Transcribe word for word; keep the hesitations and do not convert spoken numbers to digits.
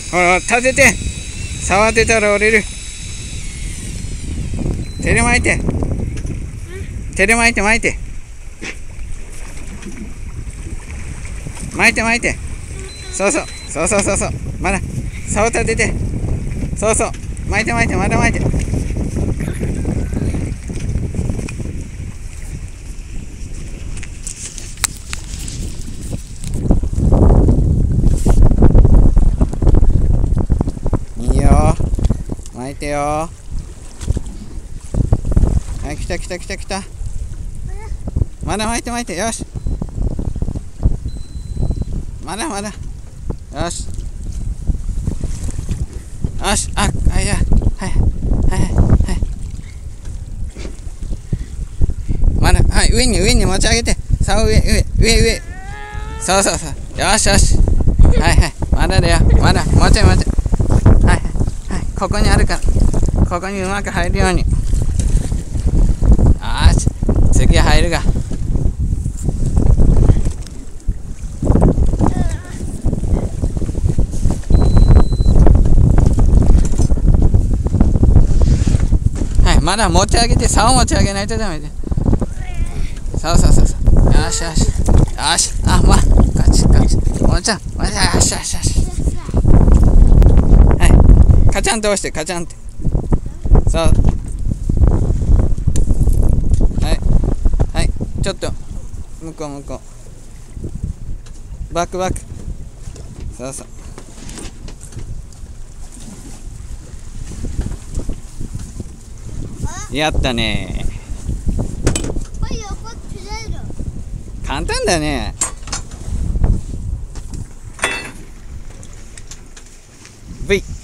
ほら立てて、触ってたら折れる。手で巻いて、手で巻いて巻いて巻いて巻いて、そうそうそうそうそうそう、まだ竿立てて、そうそう、巻いて巻いて、まだ巻いて。いいよ、巻いてよ。はい、来た来た来た来た。まだ巻いて巻いて、よし。まだまだ、よしよし、あ、あ、いや、はいはいはい、まだ、はい、上に上に持ち上げて、さあ上上上上、そうそうそう、よしよし、はいはい、まだだよ、まだ、もうちょいもうちょい、はいはいはい、ここにあるから、ここにうまく入るように。あーし、次入るが。まだ持ち上げて、竿を持ち上げないとダメで。そうそうそうそう。よしよし。よし。あ、まあ、こっちこっち。もうちょん。よしよしよしよし。はい。カチャンと押して、カチャンって。そう。はい。はい。ちょっと、向こう向こう。バックバック。そうそう。やったね。簡単だね。ブイ